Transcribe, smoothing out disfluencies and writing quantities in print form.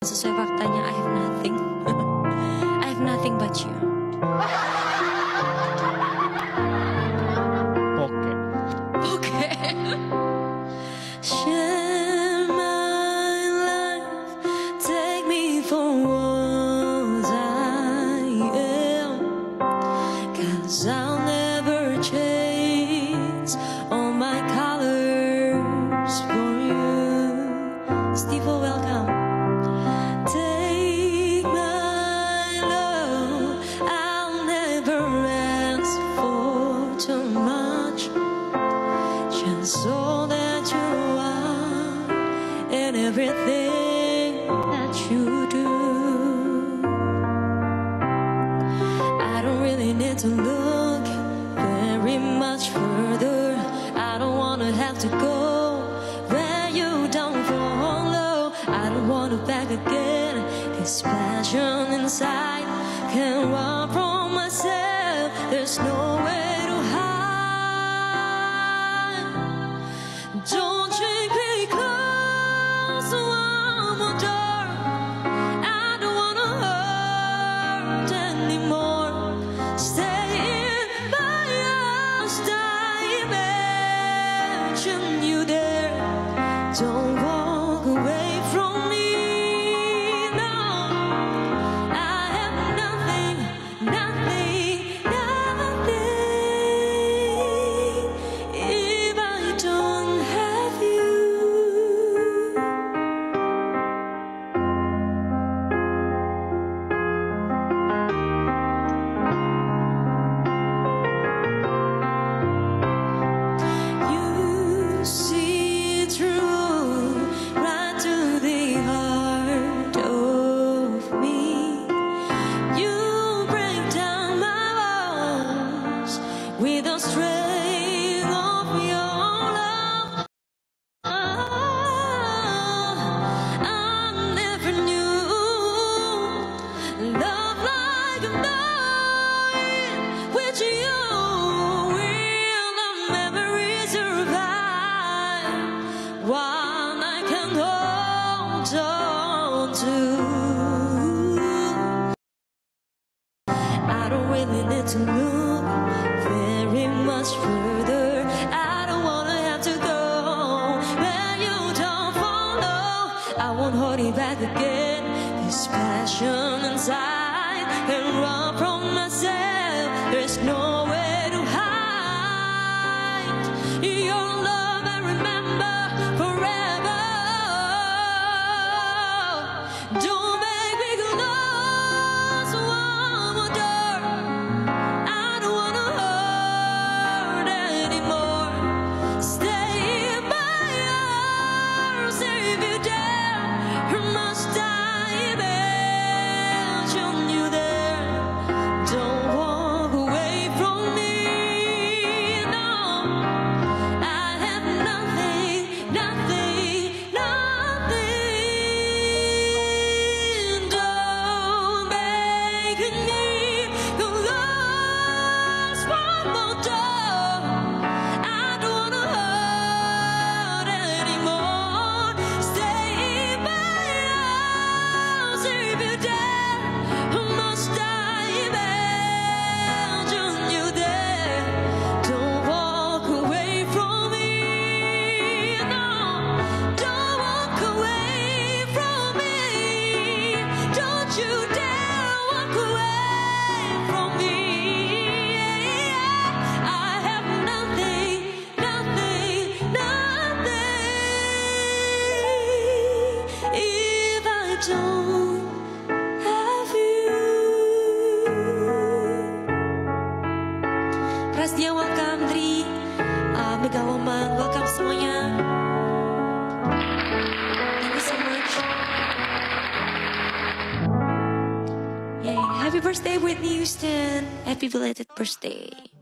Sesuai faktanya, I have nothing. I have nothing but you. Oke. Oke. Share my life, take me for what I am, 'cause I'll never change all my colors for you. Steve, welcome. Take my love, I'll never ask for too much, just all that you are and everything that you do. I don't really need to look very much further. I don't wanna have to go where you don't follow. I don't wanna back again. This passion inside can't run from myself. There's no way to hide. Don't treat me close one more door. I don't wanna hurt anymore. Stay in my arms, I imagine you there. Don't walk away from me. No, I have nothing, nothing, nothing if I don't have you. You see through right to the heart of me. You break down my walls with the strength of your love. I never knew love like mine. With you will the memory survive? One I can hold on to. I don't really need to look very much further. I don't wanna have to go where you don't follow. I won't hold it back again. This passion inside can run from myself. There's no way to hide your love. I remember forever. Don't make me close one more door. I don't wanna hurt anymore. Stay in my arms if you dare. Or must I imagine you there? Don't walk away from me. No, I have nothing, nothing, nothing. Don't make me close one more door. I don't wanna hurt anymore. Stay in my arms if you dare. Or must I imagine you there? Don't walk away from me. No, don't walk away from me. Don't you dare walk away from me. I have nothing, nothing, nothing if I don't have you. Prastia, welcome. Dri, Mega Woman, welcome semuanya. Thank you so much. Yay, happy birthday Whitney Houston. Happy belated birthday.